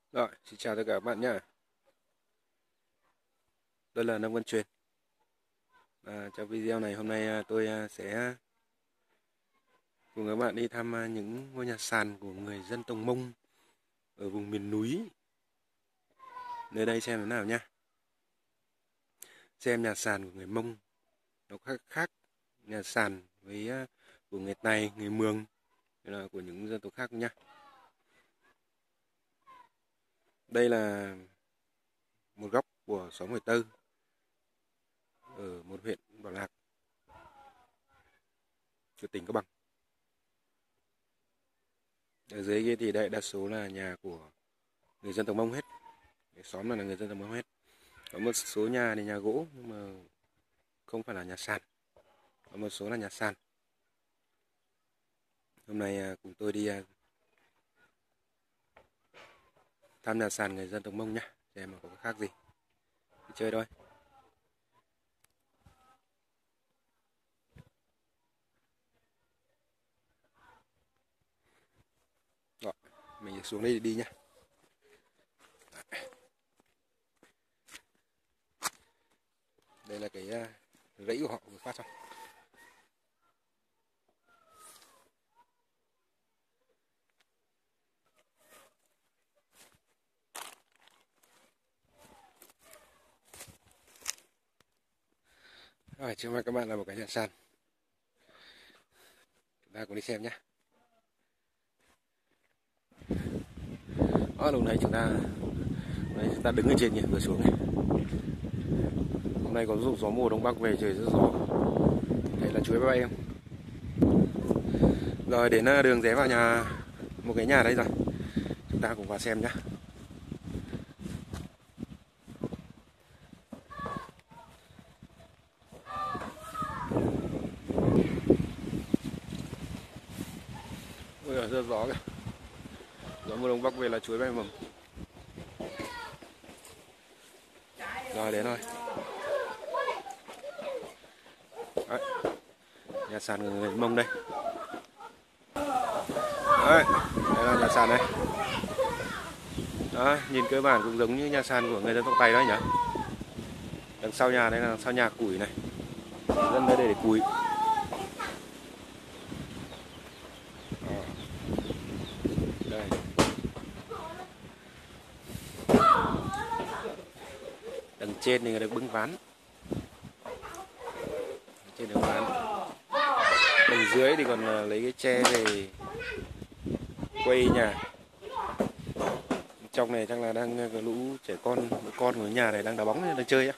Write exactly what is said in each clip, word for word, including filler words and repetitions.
Rồi, xin chào tất cả các bạn nhé. Tôi là Nông Văn Truyền. À, trong video này hôm nay à, tôi à, sẽ cùng các bạn đi thăm à, những ngôi nhà sàn của người dân tộc Mông ở vùng miền núi. Nơi đây xem thế nào nhé. Xem nhà sàn của người Mông nó khác khác nhà sàn với à, của người Tày, người Mường, hay là của những dân tộc khác nhé. Đây là một góc của xóm Hồi Tơ ở một huyện Bảo Lạc của tỉnh Cao Bằng. Ở dưới kia thì đây đa số là nhà của người dân tộc Mông hết. Cái xóm này là người dân tộc Mông hết. Có một số nhà thì nhà gỗ nhưng mà không phải là nhà sàn. Có một số là nhà sàn. Hôm nay cùng tôi đi thăm nhà sàn người dân tộc Mông nhé, xem mà có cái khác gì. Đi chơi thôi. Rồi, mình xuống đây đi nhé. Đây là cái rẫy của họ vừa phát xong. Rồi, trước mặt các bạn là một cái nhà sàn. Chúng ta cùng đi xem nhé. Đó, lúc nãy chúng ta đấy, chúng ta đứng ở trên nhỉ, vừa xuống này. Hôm nay có gió mùa đông bắc về, trời rất gió. Đây là chuối bay em. Rồi đến đường rẽ vào nhà, một cái nhà đây rồi. Chúng ta cùng vào xem nhé. Ôi giời, rất gió kìa. Gió mùa đông bắc về là chuối bay mầm. Rồi đến rồi. Đấy, nhà sàn của người Mông đây. Đấy, đây là nhà sàn đây. Đó, nhìn cơ bản cũng giống như nhà sàn của người dân tộc Tày đó nhỉ. Đằng sau nhà đây là đằng sau nhà củi này. Dân đây để củi. Đây. Đằng trên thì được bưng ván. Trên được ván. Đằng dưới thì còn lấy cái tre về quay nhà. Trong này chắc là đang có lũ trẻ con, lũ con của nhà này đang đá bóng đang chơi á.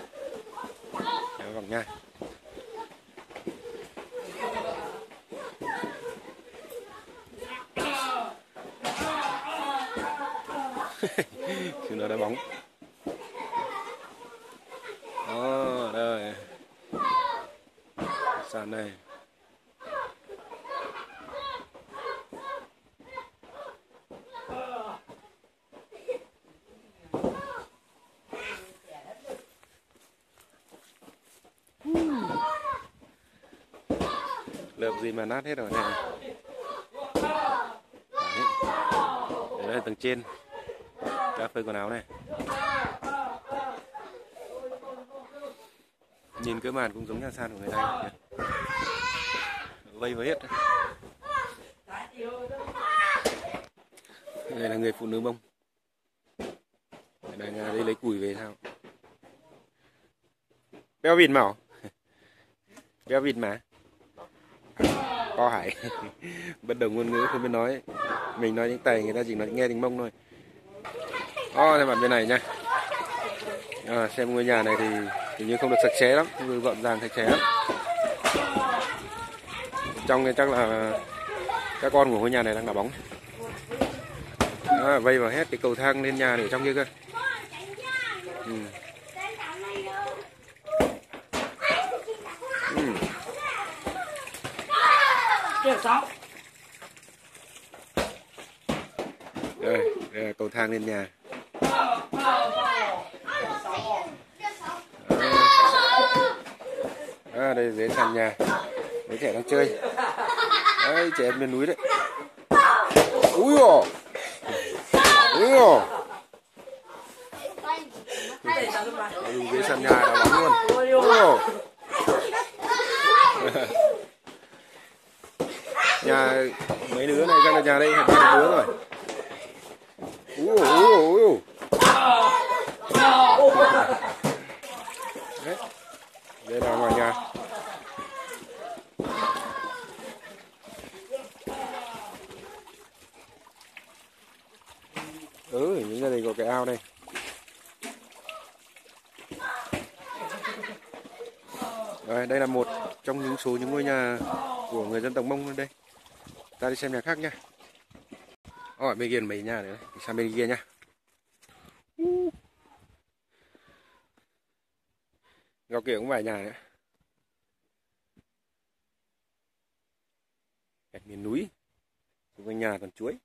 Vòng nha. Chúng nó đá bóng. Đó, đây. Sàn này. Lợp gì mà nát hết rồi này. Đấy. Đây là tầng trên. Cà phê quần áo này. Nhìn cơ bản cũng giống nhà sàn của người Tây. Vây với hết. Đây là người phụ nữ Mông. Đang đi lấy củi về sao? Béo vịt màu. Béo vịt mà. Co hải. Bất đồng ngôn ngữ không biết nói. Mình nói tiếng Tây, người ta chỉ nói nghe tiếng Mông thôi. Đó, xem mặt bên này nha. À, xem ngôi nhà này thì hình như không được sạch sẽ lắm, không được gọn gàng sạch sẽ lắm. Trong này chắc là các con của ngôi nhà này đang đá bóng. À, vây vào hết cái cầu thang lên nhà để trong kia cơ. Ừ. Ừ. Đây, đây là cầu thang lên nhà. À, đây dưới sàn nhà, mấy trẻ đang chơi. Đấy, trẻ em miền núi đấy. Úi dồi, úi dồi. sàn nhà đá bóng luôn. Oh. Nhà mấy đứa này chắc là nhà đây hẳn ba đứa rồi. Uh, uh, uh, uh. Đấy. Đây là ngoài nhà. Ừ, những gia đình có cái ao đây. Rồi, đây là một trong những số những ngôi nhà của người dân tộc Mông đây. Ta đi xem nhà khác nha. Ở bên kia mấy nhà nữa, đi sang bên kia nha. Góc kia cũng vài nhà nữa. Cách miền núi, xung quanh nhà toàn chuối.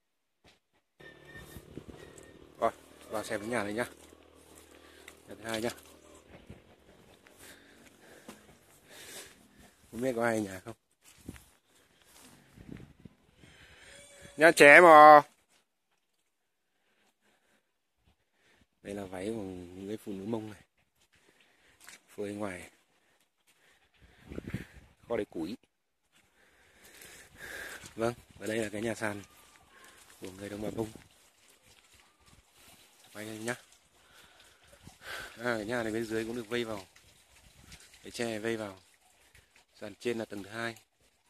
Rồi, vào xem cái nhà này nhá. Nhà thứ hai nhá. Không biết có ai ở nhà không? Nhà trẻ mà. Đây là váy của người phụ nữ Mông này. Phơi ngoài. Kho để củi. Vâng, và đây là cái nhà sàn của người đồng bào Mông. Quay đây nhá. À, cái nhà này bên dưới cũng được vây vào. Cái tre vây vào. Sàn trên là tầng thứ hai.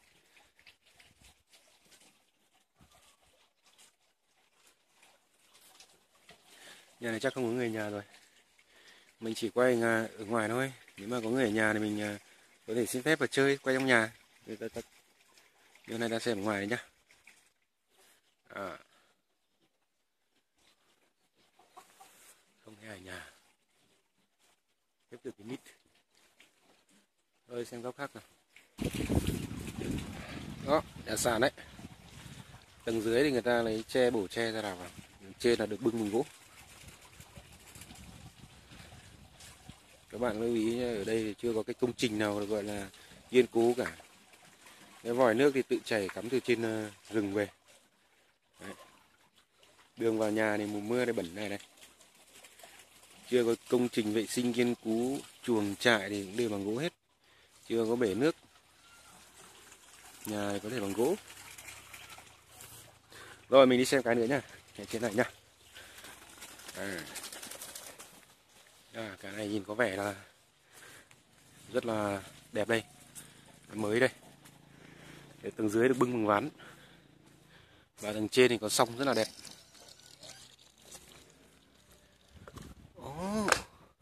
Nhà này chắc không có người nhà rồi. Mình chỉ quay ở ngoài thôi. Nếu mà có người ở nhà thì mình có thể xin phép và chơi, quay trong nhà. Điều này ta xem ở ngoài này nhá. À. Không thấy ở nhà. Tiếp tục cái mít. Rồi xem góc khác nào. Đó, nhà sàn đấy. Tầng dưới thì người ta lấy tre bổ tre ra đào vào. Trên là được bưng bằng gỗ. Các bạn lưu ý ở đây thì chưa có cái công trình nào được gọi là kiên cố cả. Cái vòi nước thì tự chảy cắm từ trên rừng về. Đấy. Đường vào nhà thì mùa mưa này bẩn này này. Chưa có công trình vệ sinh kiên cố, chuồng trại thì cũng đều bằng gỗ hết. Chưa có bể nước. Nhà này có thể bằng gỗ. Rồi mình đi xem cái nữa nhá. Cái trên này nhá. À. À, cái này nhìn có vẻ là rất là đẹp đây. Mới đây. Để tầng dưới được bưng bằng ván. Và tầng trên thì có song rất là đẹp. Oh.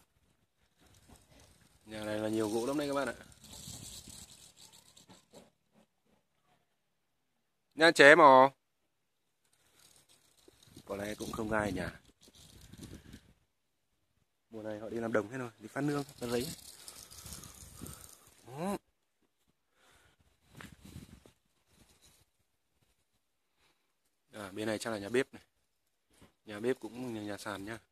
Nhà này là nhiều gỗ lắm đây các bạn ạ. Nhà trẻ mà. Có lẽ cũng không ai ở nhà. Mùa này họ đi làm đồng hết rồi, đi phát nương, phát giấy. Đó. À, bên này chắc là nhà bếp này. Nhà bếp cũng nhà, nhà sàn nhá.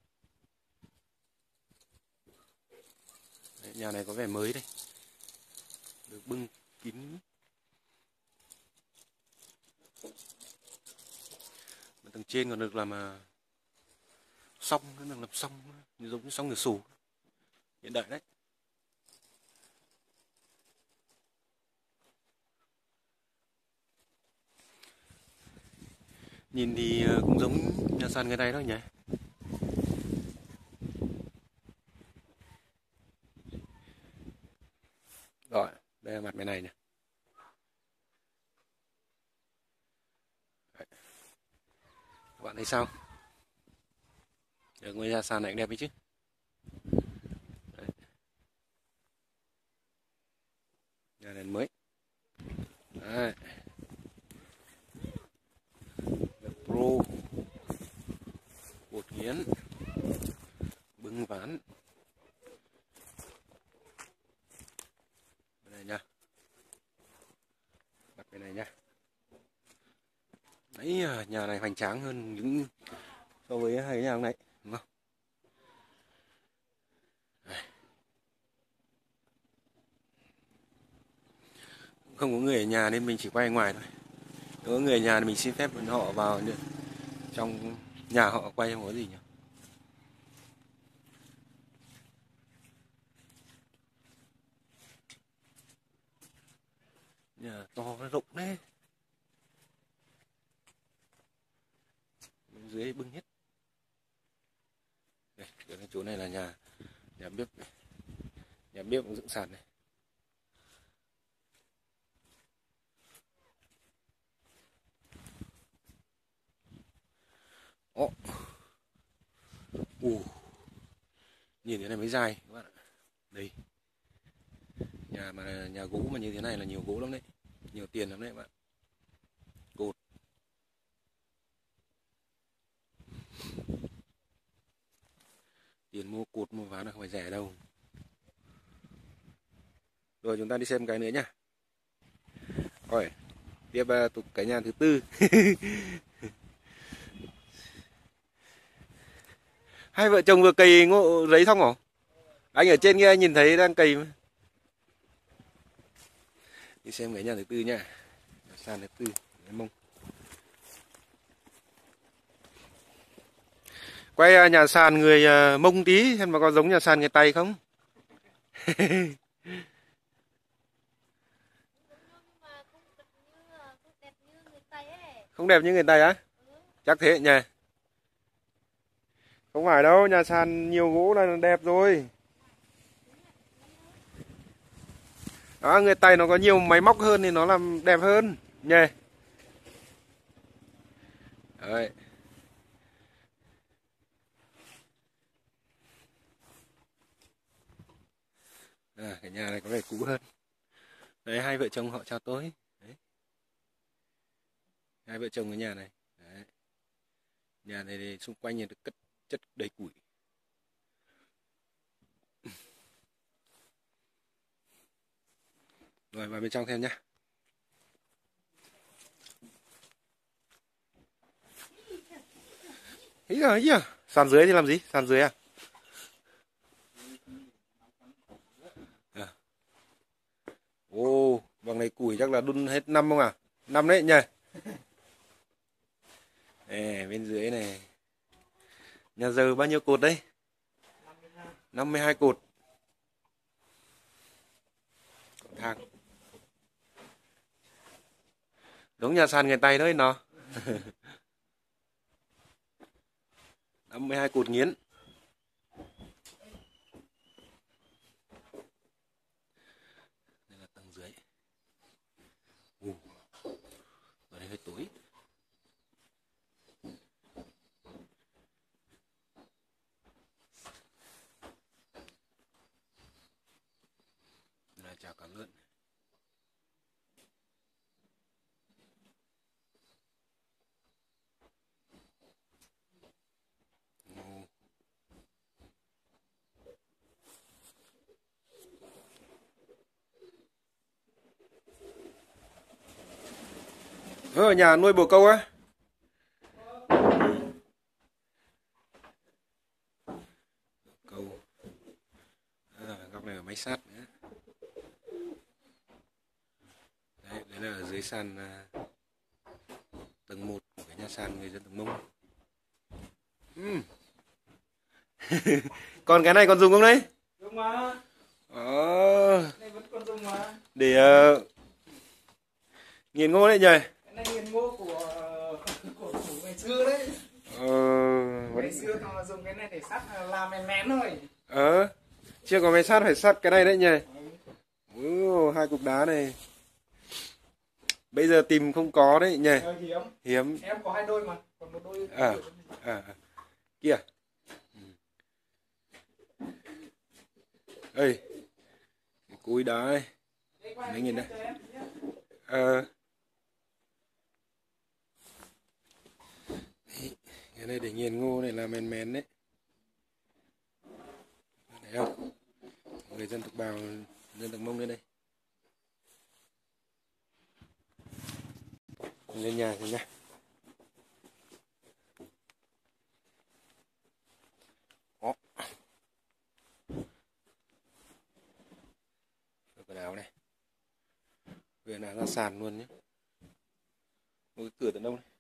Đấy, nhà này có vẻ mới đây. Được bưng kín. Mà tầng trên còn được làm à, song, cái đường làm song giống như song cửa sổ hiện đại đấy. Nhìn thì cũng giống nhà sàn người này thôi nhỉ. Rồi, đây là mặt bên này nè. Đấy. Các bạn thấy sao? Ở ngôi nhà sàn này cũng đẹp đấy chứ. Đấy. Nhà này mới. Đấy. Pro cột nghiến bưng ván bên này nha, đặt bên này nha. Đấy, nhà này hoành tráng hơn những so với hai cái nhà hôm nay đúng không? Không có người ở nhà nên mình chỉ quay ngoài thôi. Nếu có người ở nhà thì mình xin phép họ vào trong nhà họ quay, không có gì nhỉ. Nhà to nó rộng đấy. Bên dưới bưng hết. Đây, cái chỗ này là nhà nhà bếp. Nhà bếp cũng dựng sàn này. Ồ. Ồ. Nhìn thế này mới dài các bạn ạ. Đây. Nhà mà nhà gỗ mà như thế này là nhiều gỗ lắm đấy. Nhiều tiền lắm đấy các bạn. Cột. Tiền mua cột mua ván là không phải rẻ đâu. Rồi chúng ta đi xem cái nữa nhá. Rồi, tiếp tục cái nhà thứ tư. Hai vợ chồng vừa cày ngô giấy xong hả? Anh ở trên kia nhìn thấy đang cày mà. Đi xem cái nhà thứ tư nha. Nhà sàn thứ tư, cái mông. Quay nhà sàn người Mông tí xem mà có giống nhà sàn người Tày không? Không đẹp như người Tày á? Chắc thế nhỉ? Không phải đâu, nhà sàn nhiều gỗ là đẹp rồi. Đó, người Tày nó có nhiều máy móc hơn thì nó làm đẹp hơn nhỉ? Đấy. À, cái nhà này có vẻ cũ hơn. Đấy, hai vợ chồng họ chào tôi. Đấy. Hai vợ chồng ở nhà này. Đấy. Nhà này thì xung quanh nhà được cất chất đầy củi. Rồi vào bên trong thêm nhá. Ý à, ý à. Sàn dưới thì làm gì? Sàn dưới à? À. Ồ, bằng này củi chắc là đun hết năm không à? Năm đấy nhỉ? Nè, bên dưới này. Nhà giờ bao nhiêu cột đấy? năm mươi hai cột. Thang. Giống nhà sàn người Tày đấy nó. năm mươi hai cột nghiến. Đây là tầng dưới. Ồ. Ở đây hơi tối. Đây là chả cá lươn. Ở nhà nuôi bồ câu á? Câu. À, góc này là máy sắt nữa. Đấy, đấy là ở dưới sàn tầng một của cái nhà sàn người dân tộc Mông. Uhm. Còn cái này còn dùng không đấy? Dùng mà. Ờ. Này vẫn còn dùng mà. Để uh, nghiền ngô đấy nhỉ? Cái này nghiền ngô của của chủ ngày xưa đấy. Ờ. Ngày xưa họ dùng cái này để sắt làm mén mén thôi. Ờ. Chưa có máy sắt phải sắt cái này đấy nhỉ? Ừ. Uh, hai cục đá này. Bây giờ tìm không có đấy nhỉ? Ờ, hiếm. Hiếm. Em có hai đôi mà, còn một đôi. À. À. À. Kia. Ê, cái cối đá đây. Mấy nghìn đây. Ờ. Cái này để nghiền ngô này là mén mén đấy. Thấy không? Người dân tộc Bào, dân tộc Mông lên đây. Lên nhà rồi nha. Đó. Quần áo này. Quần áo ra sàn luôn nhé. Một cái cửa tận đông này.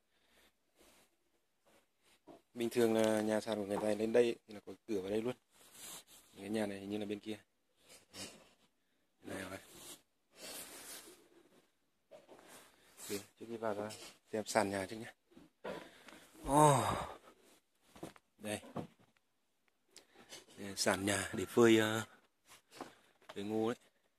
Bình thường là nhà sàn của người Tày lên đây thì là có cửa vào đây luôn. Cái nhà này hình như là bên kia. Này rồi. Trước khi vào ra xem sàn nhà trước nhé. Oh. Đây. Đây sàn nhà để phơi uh, phơi ngô đấy.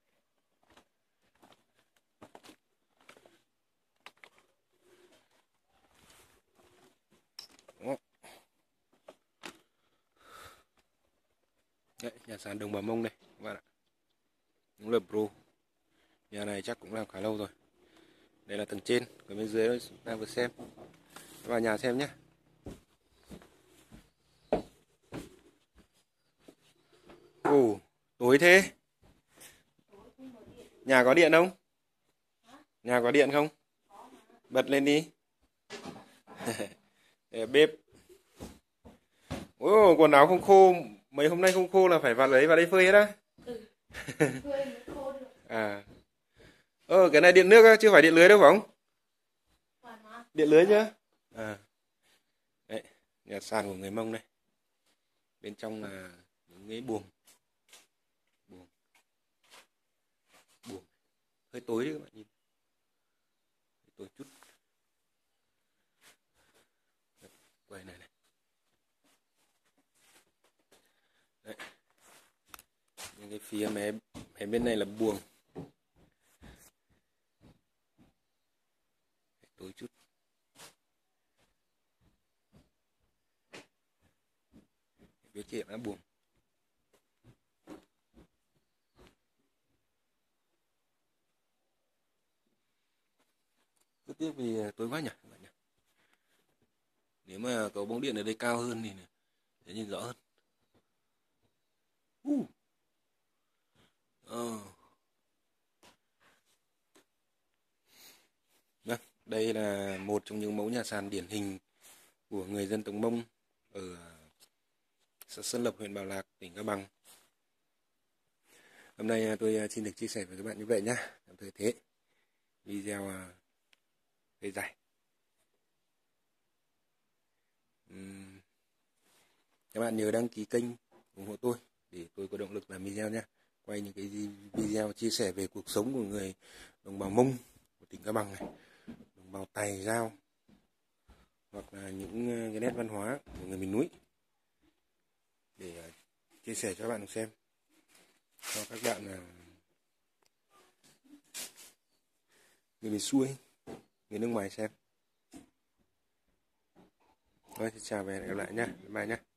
Oh. Đấy, nhà sàn Đồng Bào Mông đây các bạn ạ. Đúng là pro. Nhà này chắc cũng làm khá lâu rồi. Đây là tầng trên, còn bên dưới đang vừa xem. Vào nhà xem nhé. Ồ, tối thế. Nhà có điện không? Nhà có điện không? Bật lên đi. Bếp. Ồ, quần áo không khô, mấy hôm nay không khô là phải vào lấy vào đây phơi hết á. Ừ. Phơi mới khô được. À. Ờ, cái này điện nước á, chứ phải điện lưới đâu phải không? Điện lưới chứ? À. Đấy, nhà sàn của người Mông đây. Bên trong là những cái buồng. Buồng. Buồng. Hơi tối đấy các bạn nhìn. Hơi tối chút. Quay này này. Đấy. Những cái phía mé, mé bên này là buồng. Tối chút. Phía kia là buồng. Rất tiếc vì tối quá nhỉ các bạn nhỉ. Nếu mà cầu bóng điện ở đây cao hơn thì sẽ nhìn rõ hơn. Uh. Oh. Vâng, đây là một trong những mẫu nhà sàn điển hình của người dân tộc Mông ở xã Sơn Lộc, huyện Bảo Lạc, tỉnh Cao Bằng. Hôm nay tôi xin được chia sẻ với các bạn như vậy nhé. Tạm thời thế. Video hơi dài. Uhm. Các bạn nhớ đăng ký kênh ủng hộ tôi để tôi có động lực làm video nhé. Quay những cái video chia sẻ về cuộc sống của người đồng bào Mông của tỉnh Cao Bằng này, đồng bào Tày, Dao, hoặc là những cái nét văn hóa của người miền núi để chia sẻ cho các bạn xem, cho các bạn là người miền xuôi, người nước ngoài xem. Rồi, chào và hẹn gặp lại nhé. Bye bye nhé.